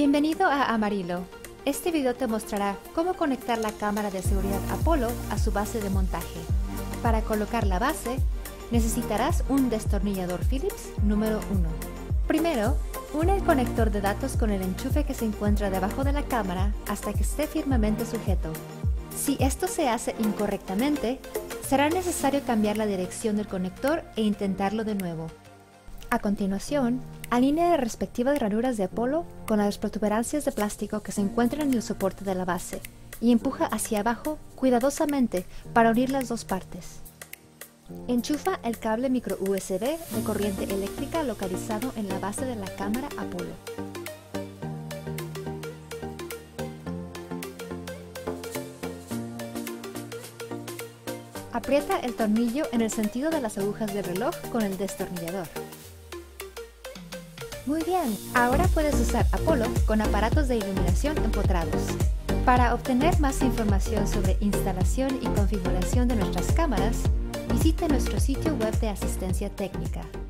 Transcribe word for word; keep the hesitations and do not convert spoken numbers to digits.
Bienvenido a Amarillo. Este video te mostrará cómo conectar la cámara de seguridad Apollo a su base de montaje. Para colocar la base, necesitarás un destornillador Phillips número uno. Primero, une el conector de datos con el enchufe que se encuentra debajo de la cámara hasta que esté firmemente sujeto. Si esto se hace incorrectamente, será necesario cambiar la dirección del conector e intentarlo de nuevo. A continuación, alinea las respectivas ranuras de Apollo con las protuberancias de plástico que se encuentran en el soporte de la base y empuja hacia abajo cuidadosamente para unir las dos partes. Enchufa el cable micro U S B de corriente eléctrica localizado en la base de la cámara Apollo. Aprieta el tornillo en el sentido de las agujas del reloj con el destornillador. Muy bien, ahora puedes usar Apollo con aparatos de iluminación empotrados. Para obtener más información sobre instalación y configuración de nuestras cámaras, visite nuestro sitio web de asistencia técnica.